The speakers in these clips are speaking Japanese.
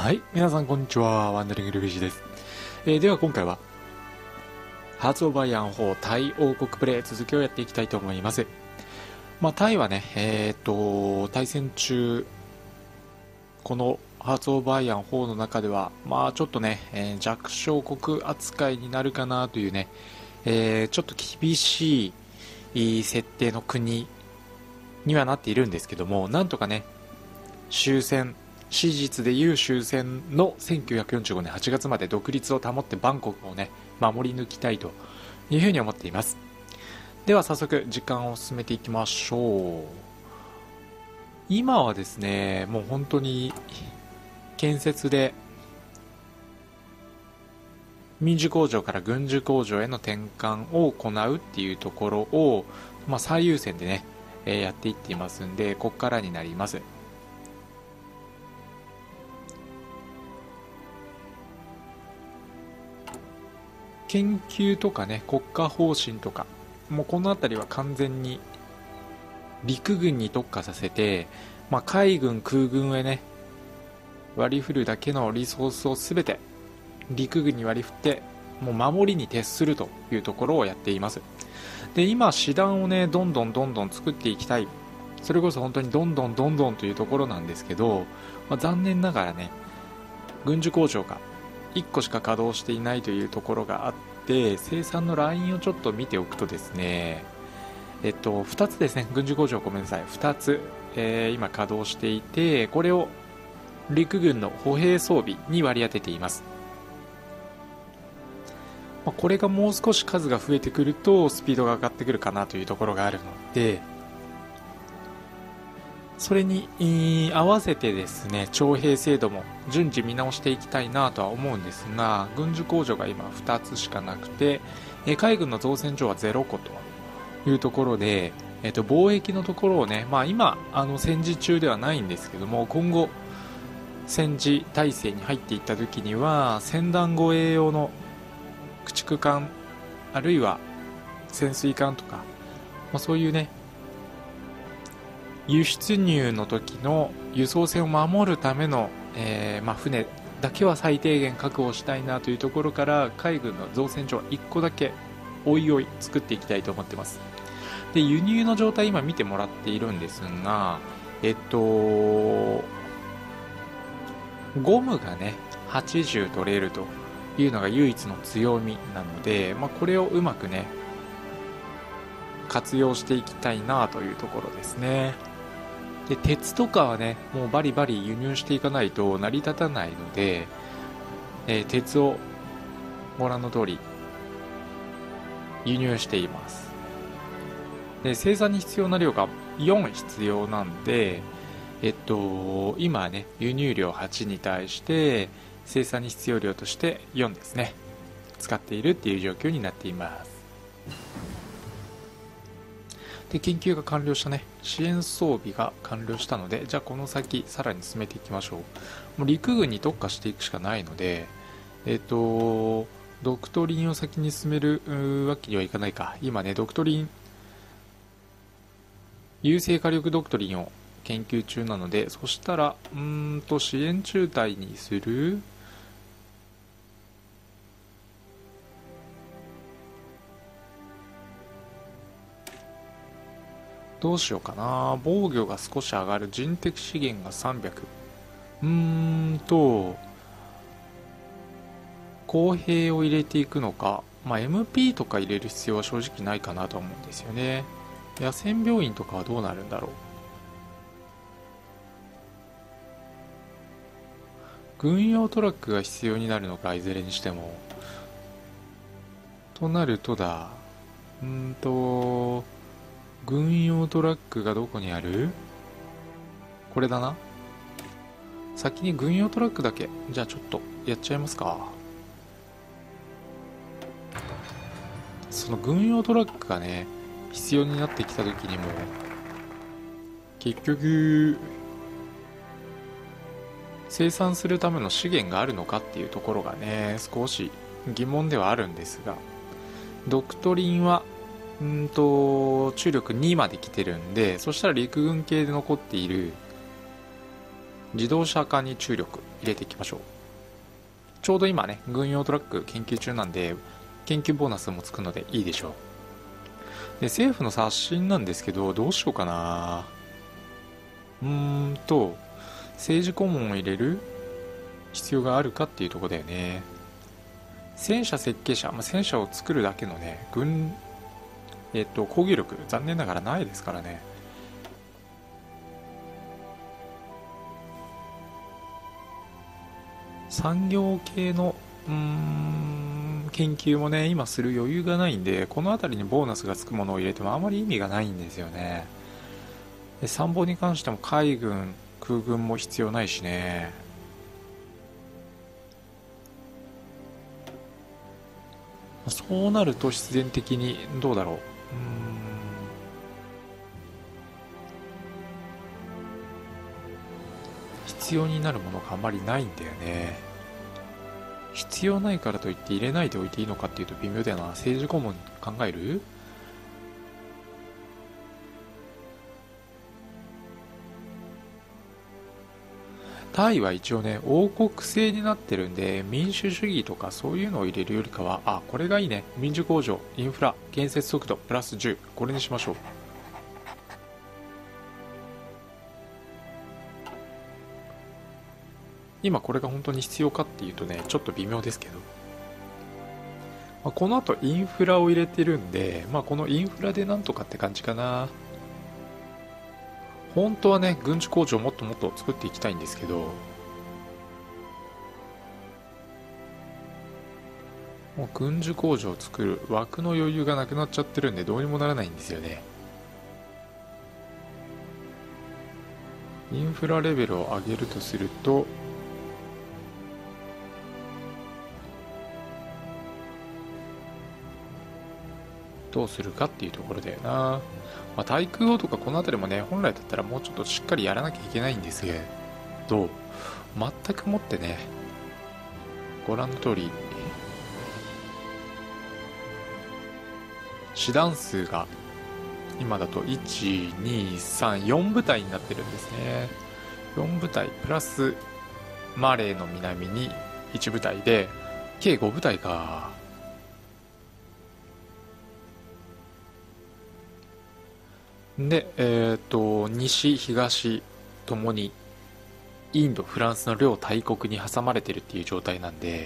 はい、皆さんこんにちは。ワンダリングルフィジです。では今回はハーツ・オブ・アイアン4タイ王国プレイ続きをやっていきたいと思います。タイはね、対戦中このハーツ・オブ・アイアン4の中ではちょっとね、弱小国扱いになるかなというね、ちょっと厳しい設定の国にはなっているんですけども、なんとかね、終戦史実でいう終戦の1945年8月まで独立を保ってバンコクをね守り抜きたいというふうに思っています。では早速時間を進めていきましょう。今はですね、もう本当に建設で民需工場から軍需工場への転換を行うっていうところを、最優先でね、やっていっていますんで、ここからになります。研究とかね、国家方針とか、もうこの辺りは完全に陸軍に特化させて、海軍空軍へね割り振るだけのリソースを全て陸軍に割り振って、もう守りに徹するというところをやっています。で、今師団をねどんどん作っていきたい、それこそ本当にどんどんというところなんですけど、残念ながらね軍需工場が1個しか稼働していないというところがあって、生産のラインをちょっと見ておくとですね、2つですね、軍需工場、ごめんなさい、2つ、今稼働していて、これを陸軍の歩兵装備に割り当てています。これがもう少し数が増えてくるとスピードが上がってくるかなというところがあるので、それに合わせてですね、徴兵制度も順次見直していきたいなとは思うんですが、軍需工場が今2つしかなくて、海軍の造船所は0個というところで、貿易のところをね、今戦時中ではないんですけども、今後戦時体制に入っていった時には船団護衛用の駆逐艦、あるいは潜水艦とか、そういうね輸出入の時の輸送船を守るための、船だけは最低限確保したいなというところから、海軍の造船所は1個だけおいおい作っていきたいと思ってます。で、輸入の状態今見てもらっているんですが、ゴムがね80取れるというのが唯一の強みなので、これをうまくね活用していきたいなというところですね。で、鉄とかはねもうバリバリ輸入していかないと成り立たないので、鉄をご覧の通り輸入しています。で、生産に必要な量が4必要なんで、今ね輸入量8に対して生産に必要量として4ですね使っているっていう状況になっています。で、研究が完了したね、支援装備が完了したので、じゃあこの先さらに進めていきましょう。もう陸軍に特化していくしかないので、ドクトリンを先に進めるわけにはいかないか。今ねドクトリン、優勢火力ドクトリンを研究中なので、そしたら支援中隊にする、どうしようかな。防御が少し上がる、人的資源が300、公兵を入れていくのか、MP とか入れる必要は正直ないかなと思うんですよね。野戦病院とかはどうなるんだろう。軍用トラックが必要になるのか、いずれにしても。となるとだ、軍用トラックがどこにある？これだな。先に軍用トラックだけ、じゃあちょっとやっちゃいますか。その軍用トラックがね必要になってきた時にも、結局生産するための資源があるのかっていうところがね少し疑問ではあるんですが、ドクトリンは注力2まで来てるんで、そしたら陸軍系で残っている自動車化に注力入れていきましょう。ちょうど今ね、軍用トラック研究中なんで、研究ボーナスもつくのでいいでしょう。で、政府の刷新なんですけど、どうしようかな。政治顧問を入れる必要があるかっていうところだよね。戦車設計者、戦車を作るだけのね、攻撃力、残念ながらないですからね。産業系の研究もね今する余裕がないんで、この辺りにボーナスがつくものを入れてもあまり意味がないんですよね。で参謀に関しても海軍空軍も必要ないしね。そうなると必然的にどうだろう、必要になるものがあまりないんだよね。必要ないからといって入れないでおいていいのかっていうと微妙だよな。政治顧問考える？タイは一応ね王国制になってるんで、民主主義とかそういうのを入れるよりかは、これがいいね。民需工場、インフラ、建設速度プラス10、これにしましょう。今これが本当に必要かっていうとねちょっと微妙ですけど、この後インフラを入れてるんで、このインフラでなんとかって感じかな。本当はね軍事工場もっともっと作っていきたいんですけど、もう軍需工場を作る枠の余裕がなくなっちゃってるんでどうにもならないんですよね。インフラレベルを上げるとすると、どうするかっていうところだよな。対空砲とかこの辺りもね本来だったらもうちょっとしっかりやらなきゃいけないんですけど、全くもってねご覧の通り師団数が今だと1,2,3,4部隊になってるんですね。4部隊プラスマレーの南に1部隊で計5部隊か。で、西東ともにインドフランスの両大国に挟まれてるっていう状態なんで、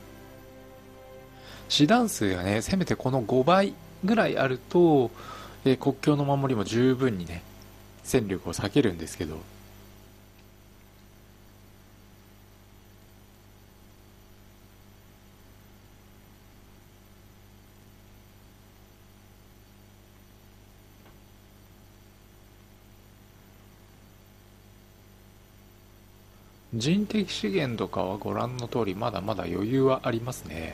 師団数がねせめてこの5倍ぐらいあると、国境の守りも十分にね戦力を避けるんですけど、人的資源とかはご覧の通りまだまだ余裕はありますね。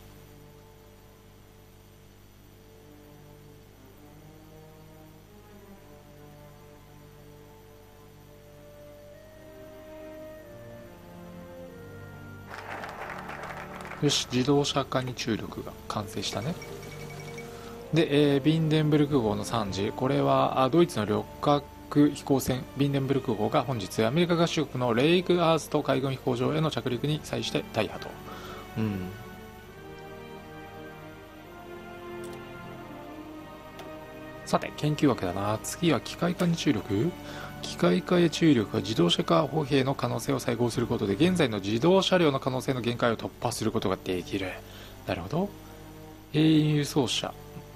よし、自動車化に注力が完成したね。で、ビンデンブルク号の惨事、これはドイツの旅客飛行船ビンデンブルク号が本日アメリカ合衆国のレイクアースト海軍飛行場への着陸に際して大破と。さて研究枠だな。次は機械化に注力。機械化へ注力は自動車化歩兵の可能性を再考することで現在の自動車両の可能性の限界を突破することができる。なるほど。兵員輸送車、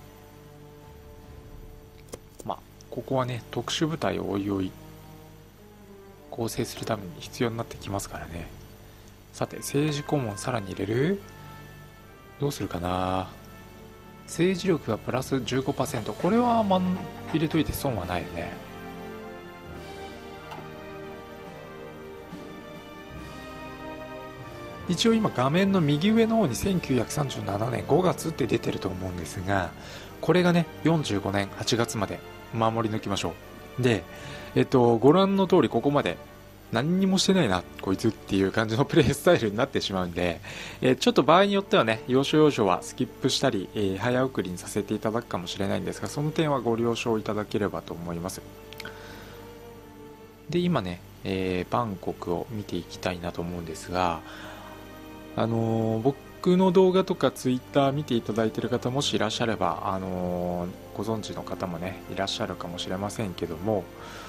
ここはね特殊部隊をおいおい構成するために必要になってきますからね。さて政治顧問さらに入れる？どうするかな。政治力がプラス 15%、 これは入れといて損はないよね。一応今画面の右上の方に1937年5月って出てると思うんですが、これがね45年8月まで守り抜きましょう。で、ご覧の通りここまで何にもしてないなこいつっていう感じのプレイスタイルになってしまうんで、ちょっと場合によってはね要所要所はスキップしたり、早送りにさせていただくかもしれないんですが、その点はご了承いただければと思います。で今ねバンコクを見ていきたいなと思うんですが、僕の動画とかツイッター見ていただいている方もしいらっしゃれば、ご存知の方もねいらっしゃるかもしれませんけども、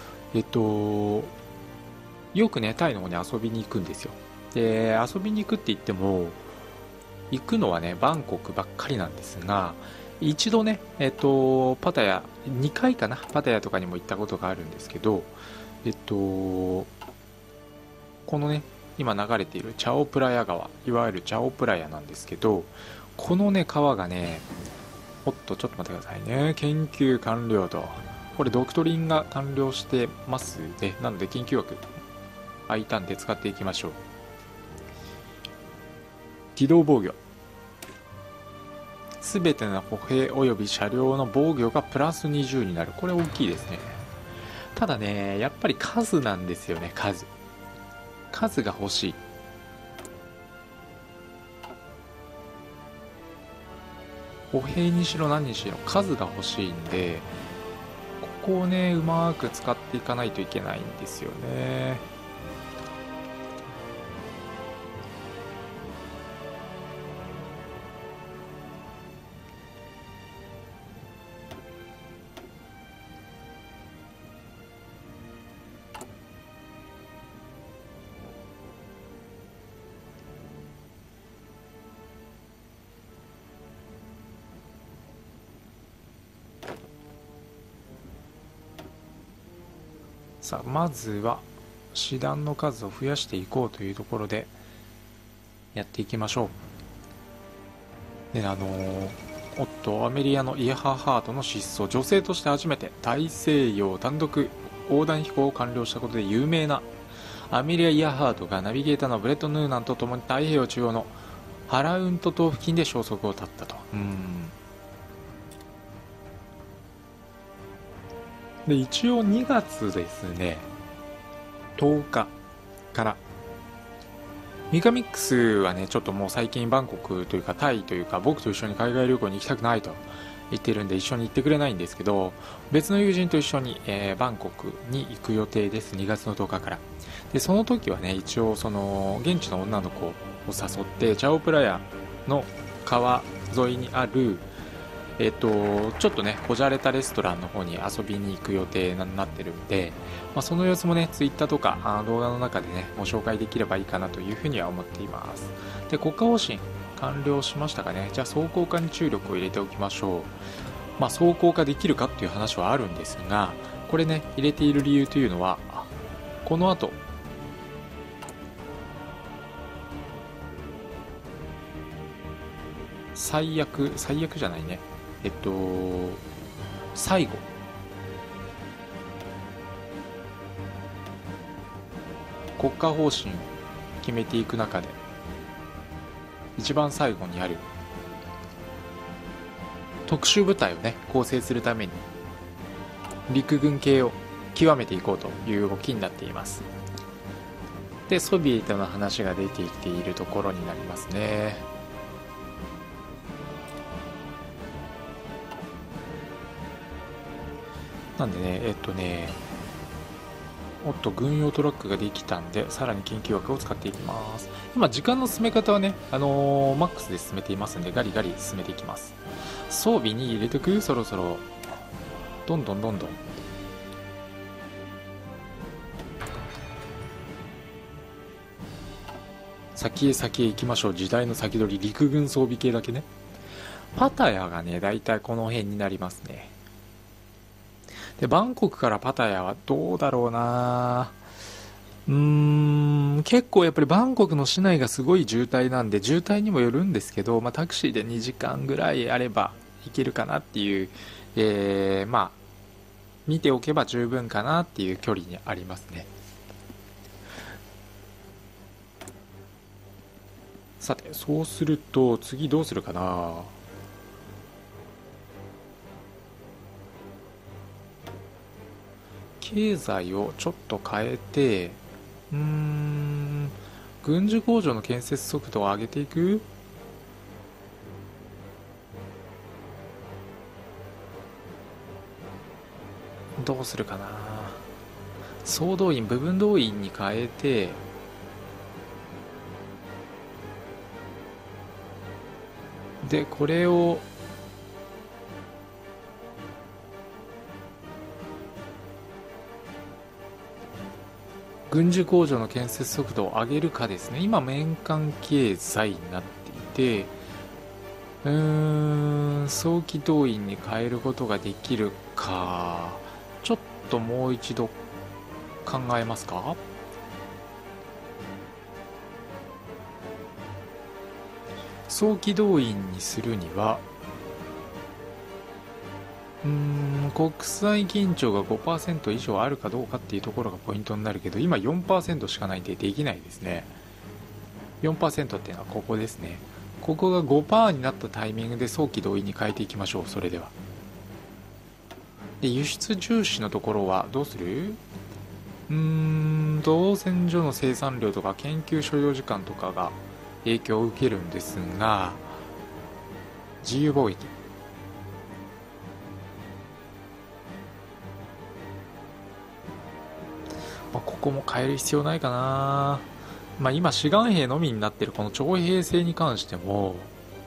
よくねタイの方に遊びに行くんですよ。で遊びに行くって言っても行くのはねバンコクばっかりなんですが、一度ねパタヤ2回かな、パタヤとかにも行ったことがあるんですけど、このね今流れているチャオプラヤ川、いわゆるチャオプラヤなんですけど、このね川がね、おっとちょっと待ってくださいね、研究完了と、これドクトリンが完了してますね。なので研究枠空いたんで使っていきましょう。機動防御、すべての歩兵及び車両の防御がプラス20になる。これ大きいですね。ただねやっぱり数なんですよね。数が欲しい。歩兵にしろ何にしろ数が欲しいんで、ここをねうまく使っていかないといけないんですよね。さあまずは師団の数を増やしていこうというところでやっていきましょう。でおっとアメリアのイエハーハートの失踪、女性として初めて大西洋単独横断飛行を完了したことで有名なアメリア・イヤハートがナビゲーターのブレット・ヌーナンと共に太平洋中央のハラウント島付近で消息を絶ったと。で一応2月ですね10日からミカミックスはねちょっともう最近バンコクというかタイというか僕と一緒に海外旅行に行きたくないと言ってるんで一緒に行ってくれないんですけど、別の友人と一緒に、バンコクに行く予定です。2月の10日から。でその時はね一応その現地の女の子を誘ってチャオプラヤの川沿いにあるちょっとねこじゃれたレストランの方に遊びに行く予定になってるんで、その様子もねツイッターとか動画の中でねご紹介できればいいかなというふうには思っています。で国家方針完了しましたかね。じゃあ装甲化に注力を入れておきましょう。装甲化できるかっていう話はあるんですが、これね入れている理由というのはこの後最悪じゃないね最後国家方針を決めていく中で一番最後にある特殊部隊をね構成するために陸軍系を極めていこうという動きになっています。でソビエトの話が出てきているところになりますね。なんでねおっと軍用トラックができたんでさらに研究枠を使っていきます。今時間の進め方はねマックスで進めていますんでガリガリ進めていきます。装備に入れてく、そろそろどんどん先へ行きましょう。時代の先取り陸軍装備系だけね。パタヤがねだいたいこの辺になりますね。でバンコクからパタヤはどうだろうな。結構やっぱりバンコクの市内がすごい渋滞なんで、渋滞にもよるんですけど、タクシーで2時間ぐらいあれば行けるかなっていう、見ておけば十分かなっていう距離にありますね。さてそうすると次どうするかな。経済をちょっと変えて軍需工場の建設速度を上げていく。どうするかな。 総動員部分動員に変えて、でこれを軍需工場の建設速度を上げるかですね。今民間経済になっていて、早期動員に変えることができるか、ちょっともう一度考えますか。早期動員にするには国際緊張が 5% 以上あるかどうかっていうところがポイントになるけど、今 4% しかないんでできないですね。 4% っていうのはここですね。ここが 5% になったタイミングで早期動員に変えていきましょう。それではで輸出重視のところはどうする？造船所の生産量とか研究所要時間とかが影響を受けるんですが、自由貿易、ここも変える必要ないかな。今志願兵のみになってるこの徴兵制に関しても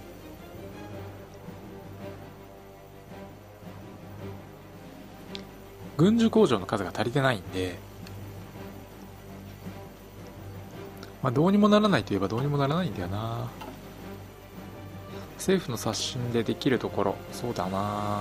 軍需工場の数が足りてないんで、どうにもならないといえばどうにもならないんだよな。政府の刷新でできるところ、そうだな。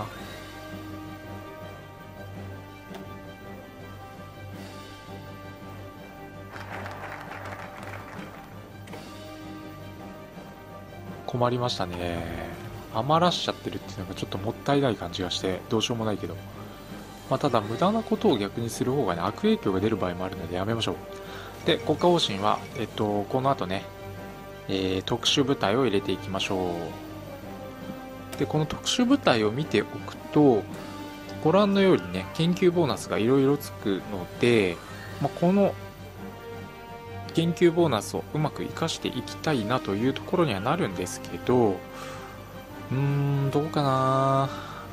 困りましたね。余らしちゃってるっていうのがちょっともったいない感じがしてどうしようもないけど、ただ無駄なことを逆にする方がね、悪影響が出る場合もあるのでやめましょう。で国家方針は、この後ね、特殊部隊を入れていきましょう。でこの特殊部隊を見ておくと、ご覧のようにね、研究ボーナスがいろいろつくので、この研究ボーナスをうまく活かしていきたいなというところにはなるんですけど、どうかな。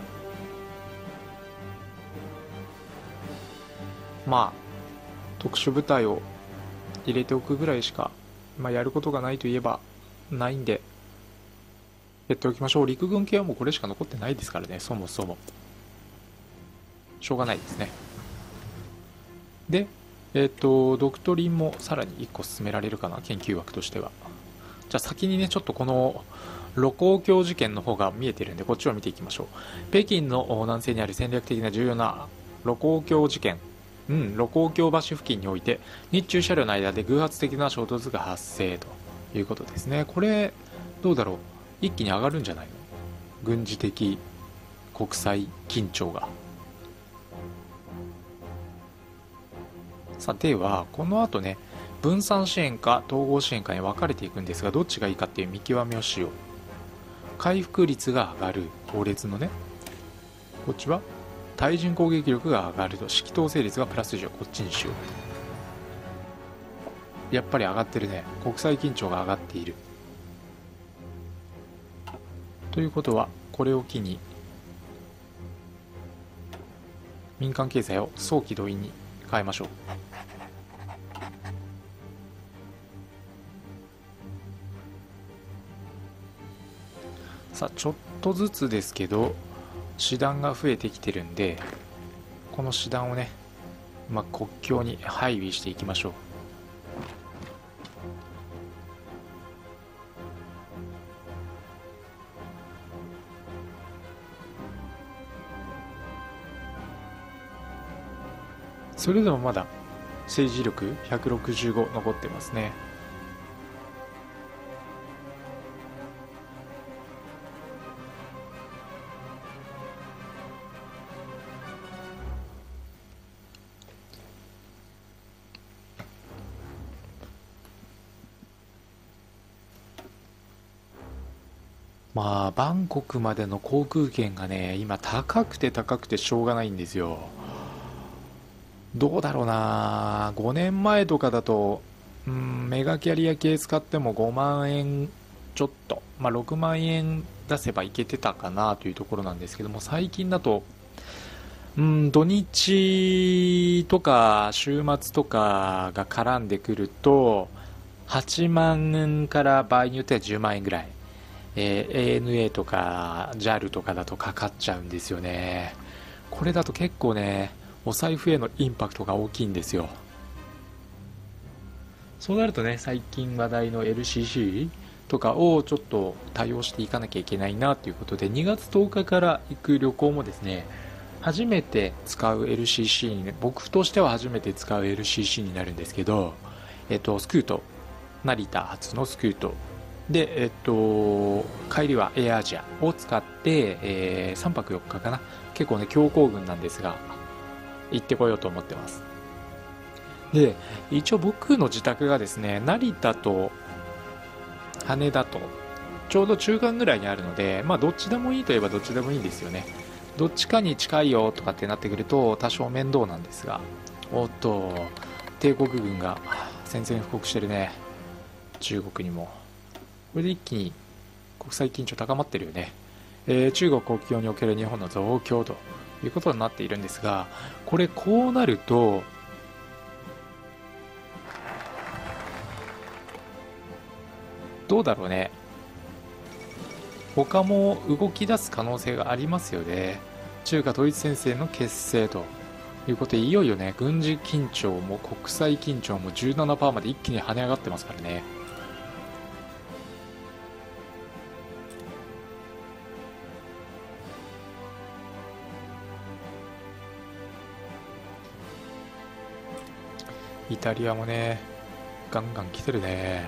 特殊部隊を入れておくぐらいしか、やることがないといえばないんでやっておきましょう。陸軍系はもうこれしか残ってないですからね、そもそもしょうがないですね。でドクトリンもさらに1個進められるかな、研究枠としては。じゃあ先にね、ちょっとこの盧溝橋事件の方が見えてるんで、こっちを見ていきましょう。北京の南西にある戦略的な重要な盧溝橋事件、盧溝橋橋付近において日中車両の間で偶発的な衝突が発生ということですね。これどうだろう、一気に上がるんじゃないの、軍事的国際緊張が。さあではこの後ね、分散支援か統合支援かに分かれていくんですが、どっちがいいかっていう見極めをしよう。回復率が上がる法列のね、こっちは対人攻撃力が上がると、指揮統制率がプラス10、こっちにしよう。やっぱり上がってるね、国際緊張が上がっているということは、これを機に民間経済を早期動員に変えましょう。さあちょっとずつですけど師団が増えてきてるんで、この師団をね、国境に配備していきましょう。それでもまだ政治力165残ってますね。バンコクまでの航空券がね、今高くて高くてしょうがないんですよ。どうだろうな、5年前とかだとメガキャリア系使っても5万円ちょっと、6万円出せばいけてたかなというところなんですけども、最近だと土日とか週末とかが絡んでくると、8万円から場合によっては10万円ぐらい、ANA とか JAL とかだとかかっちゃうんですよね。これだと結構ね、お財布へのインパクトが大きいんですよ。そうなるとね、最近話題の LCC とかをちょっと対応していかなきゃいけないなということで、2月10日から行く旅行もですね、初めて使う LCC に、ね、僕としては初めて使う LCC になるんですけど、スクート、成田発のスクートで、帰りはエアアジアを使って、3泊4日かな、結構ね強行軍なんですが行ってこようと思ってます。で、一応僕の自宅がですね、成田と羽田とちょうど中間ぐらいにあるので、まあどっちでもいいといえばどっちでもいいんですよね。どっちかに近いよとかってなってくると多少面倒なんですが、おっと、帝国軍が宣戦布告してるね、中国にも。これで一気に国際緊張高まってるよね。中国国境における日本の増強ということになっているんですが、これこうなるとどうだろうね。他も動き出す可能性がありますよね。中華統一戦線の結成ということで、いよいよね、軍事緊張も国際緊張も 17% まで一気に跳ね上がってますからね。イタリアもね、ガンガン来てるね。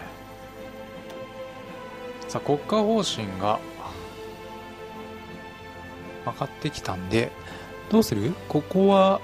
さあ、国家方針が上がってきたんで、どうする？ここは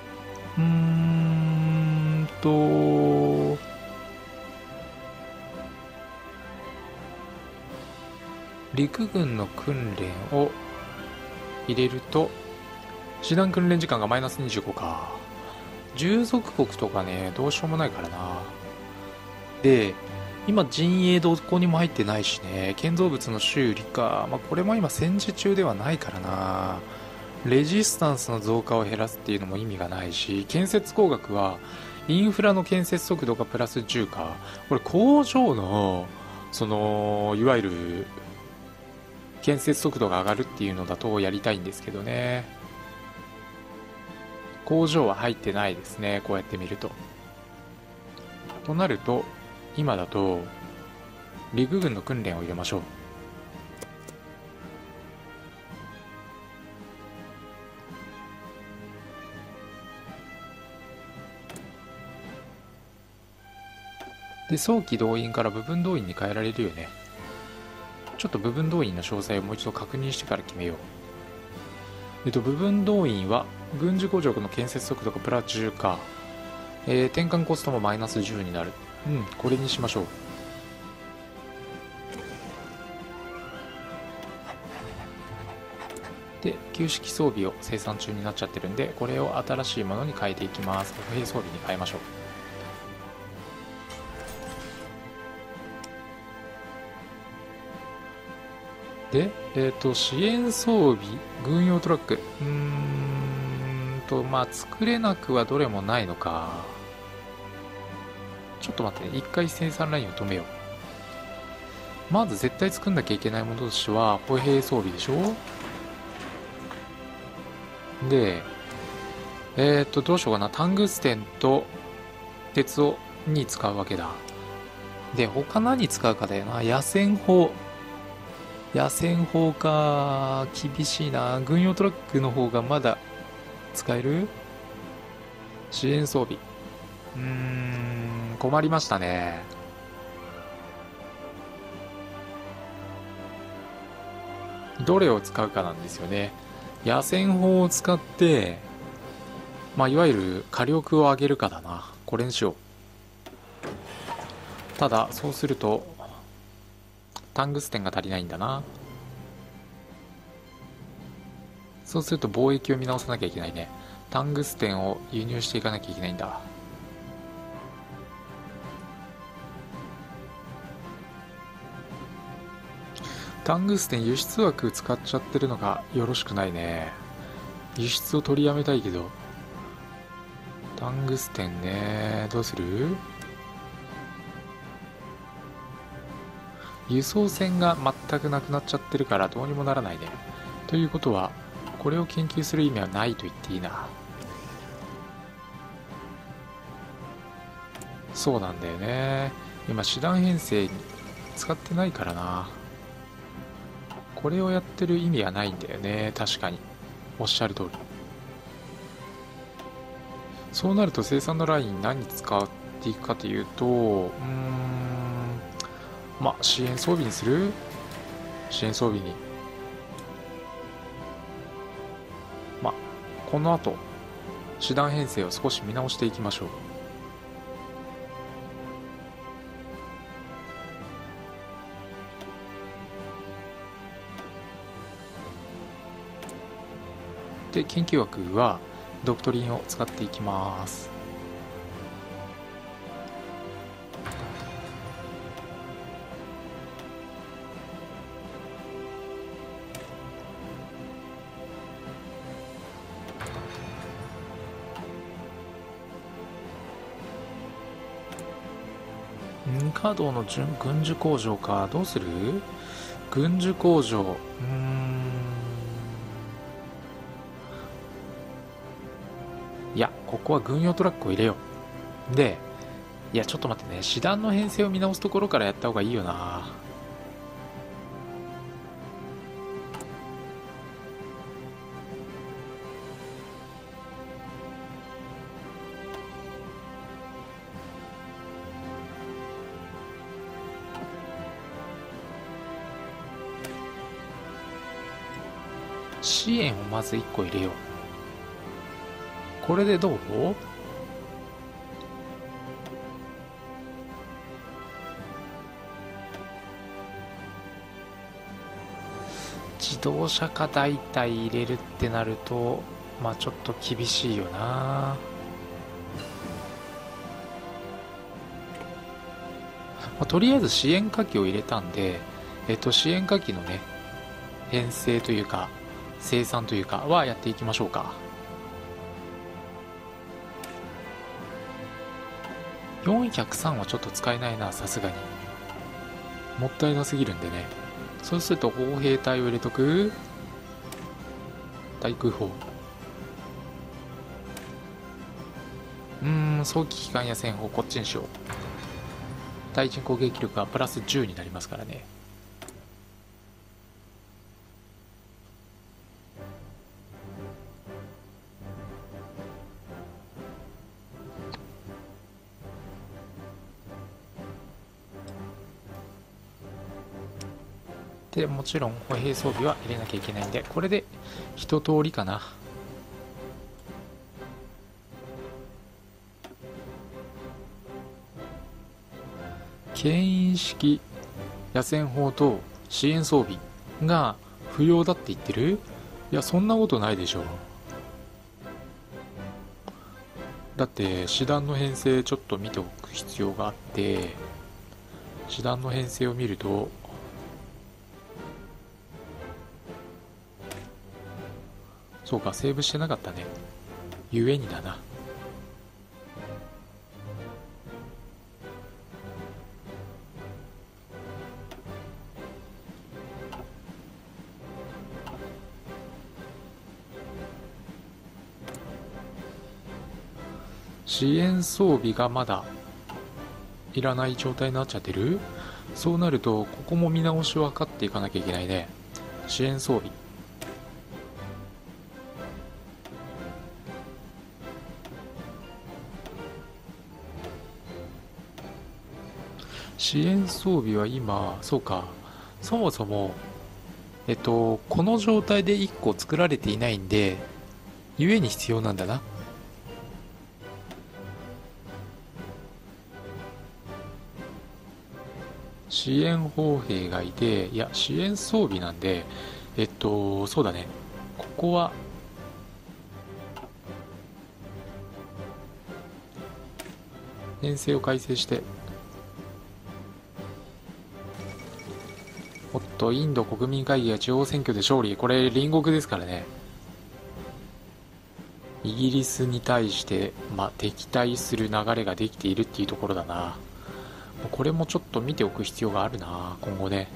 陸軍の訓練を入れると師団訓練時間がマイナス25か。従属国とかね、どうしようもないからな。で、今陣営どこにも入ってないしね、建造物の修理か、まあ、これも今戦時中ではないからな。レジスタンスの増加を減らすっていうのも意味がないし、建設工学はインフラの建設速度がプラス10か。これ工場のそのいわゆる建設速度が上がるっていうのだとやりたいんですけどね。工場は入ってないですね、こうやって見ると。となると今だと陸軍の訓練を入れましょう。で、早期動員から部分動員に変えられるよね。ちょっと部分動員の詳細をもう一度確認してから決めよう。部分動員は軍事工場の建設速度がプラス10か、転換コストもマイナス10になる。これにしましょう。で、旧式装備を生産中になっちゃってるんで、これを新しいものに変えていきます。歩兵装備に変えましょう。で、支援装備、軍用トラック。まあ、作れなくはどれもないのか。ちょっと待ってね。一回生産ラインを止めよう。まず絶対作んなきゃいけないものとしては、歩兵装備でしょ。で、どうしようかな。タングステンと鉄に使うわけだ。で、他何使うかだよな。野戦砲。野戦砲か。厳しいな。軍用トラックの方がまだ使える？支援装備。困りましたね。どれを使うかなんですよね。野戦砲を使って、まあ、いわゆる火力を上げるかだな。これにしよう。ただ、そうすると、タングステンが足りないんだな。そうすると貿易を見直さなきゃいけないね。タングステンを輸入していかなきゃいけないんだ。タングステン輸出枠使っちゃってるのがよろしくないね。 輸出を取りやめたいけど、タングステンね、どうする？輸送船が全くなくなっちゃってるからどうにもならないね。ということはこれを研究する意味はないと言っていいな。そうなんだよね。今師団編成に使ってないからな。これをやってる意味はないんだよね。確かにおっしゃる通り。そうなると生産のライン何に使っていくかというと、まあ支援装備にする？支援装備に。まあこの後師団編成を少し見直していきましょう。で研究枠はドクトリンを使っていきます。カードの軍需工場か。どうする？軍需工場、いやここは軍用トラックを入れよう。でいやちょっと待ってね、師団の編成を見直すところからやった方がいいよな。支援をまず1個入れよう。これでどう？自動車か大体入れるってなるとまあちょっと厳しいよな。とりあえず支援火器を入れたんで、支援火器のね編成というか生産というかはやっていきましょうか。403はちょっと使えないな、さすがにもったいなすぎるんでね。そうすると砲兵隊を入れとく。対空砲、早期機関や戦砲こっちにしよう。対人攻撃力はプラス10になりますからね。でもちろん歩兵装備は入れなきゃいけないんで、これで一通りかな。牽引式野戦砲と支援装備が不要だって言ってる？いやそんなことないでしょ。だって師団の編成ちょっと見ておく必要があって、師団の編成を見るとそうか、セーブしてなかったね。ゆえにだな。支援装備がまだいらない状態になっちゃってる。そうなるとここも見直しを図っていかなきゃいけないね。支援装備、支援装備は今、そうか、そもそもこの状態で1個作られていないんで、ゆえに必要なんだな。支援砲兵がいて、いや支援装備なんで、そうだね、ここは編成を改正して、おっとインド国民会議が地方選挙で勝利。これ隣国ですからね。 イギリスに対して、敵対する流れができているっていうところだな。これもちょっと見ておく必要があるな、今後ね。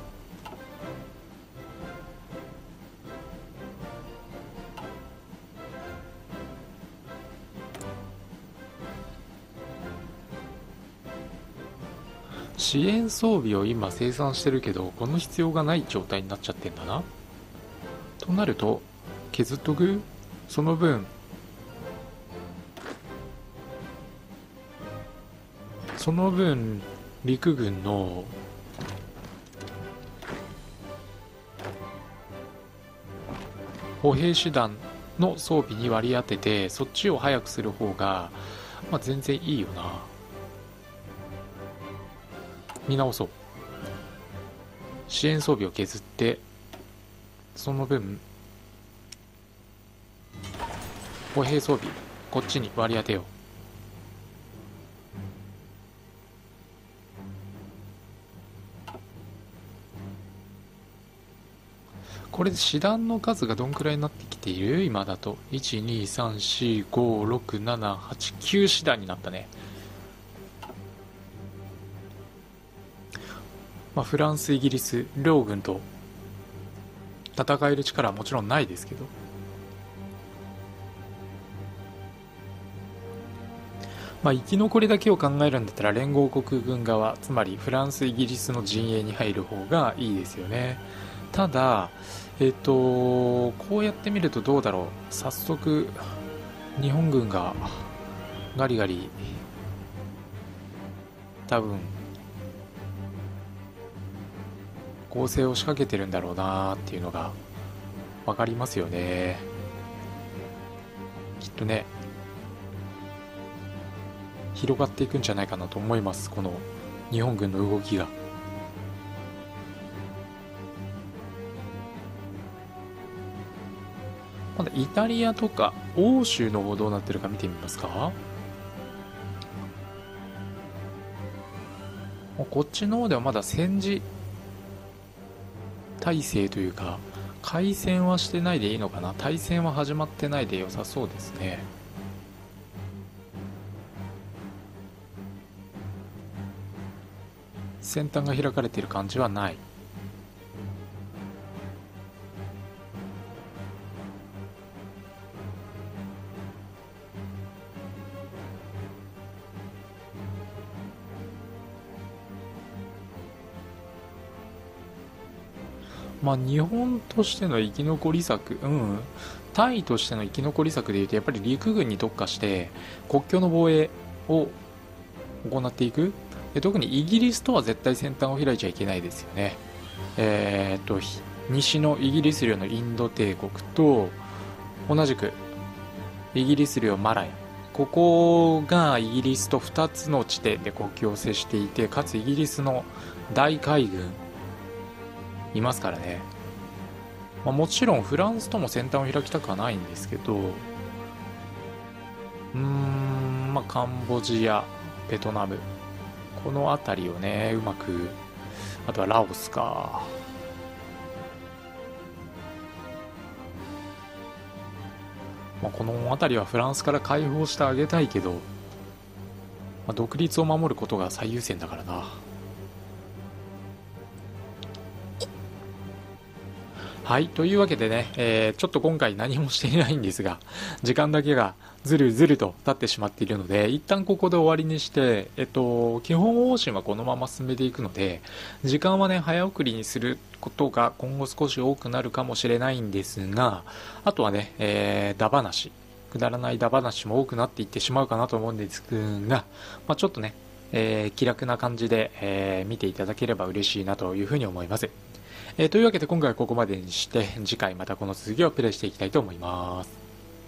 支援装備を今生産してるけど、この必要がない状態になっちゃってんだな。となると削っとく。その分陸軍の歩兵師団の装備に割り当てて、そっちを早くする方が、全然いいよな。見直そう。支援装備を削って、その分歩兵装備こっちに割り当てよう。これで師団の数がどんくらいになってきている？今だと123456789師団になったね。フランスイギリス両軍と戦える力はもちろんないですけど、生き残りだけを考えるんだったら連合国軍側、つまりフランスイギリスの陣営に入る方がいいですよね。ただこうやってみるとどうだろう。早速日本軍がガリガリ多分攻勢を仕掛けてるんだろうなっていうのが分かりますよね。きっとね、広がっていくんじゃないかなと思います、この日本軍の動きが。まだイタリアとか欧州の方どうなってるか見てみますか。こっちの方ではまだ戦時体制というか、開戦はしてないでいいのかな。対戦は始まってないで良さそうですね。先端が開かれている感じはない。日本としての生き残り策、タイとしての生き残り策でいうと、やっぱり陸軍に特化して国境の防衛を行っていく。特にイギリスとは絶対先端を開いちゃいけないですよね。西のイギリス領のインド帝国と同じくイギリス領マラヤ、ここがイギリスと2つの地点で国境を接していて、かつイギリスの大海軍いますからね。もちろんフランスとも先端を開きたくはないんですけど、カンボジア、ベトナム、この辺りをね、うまく、あとはラオスか。この辺りはフランスから解放してあげたいけど、独立を守ることが最優先だからな。はい、というわけでね、ちょっと今回何もしていないんですが、時間だけがずるずると経ってしまっているので、一旦ここで終わりにして、基本方針はこのまま進めていくので、時間はね、早送りにすることが今後少し多くなるかもしれないんですが、あとはね、ダ話、くだらないダ話も多くなっていってしまうかなと思うんですが、ちょっとね、気楽な感じで、見ていただければ嬉しいなというふうに思います。というわけで今回はここまでにして、次回またこの続きをプレイしていきたいと思います。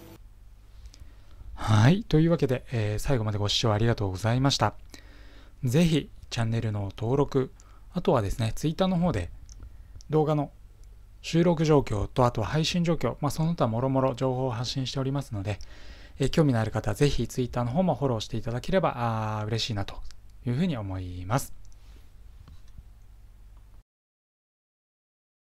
はい、というわけで、最後までご視聴ありがとうございました。ぜひチャンネルの登録、あとはですね、Twitter の方で動画の収録状況と、あとは配信状況、その他もろもろ情報を発信しておりますので、興味のある方はぜひ Twitter の方もフォローしていただければ嬉しいなというふうに思います。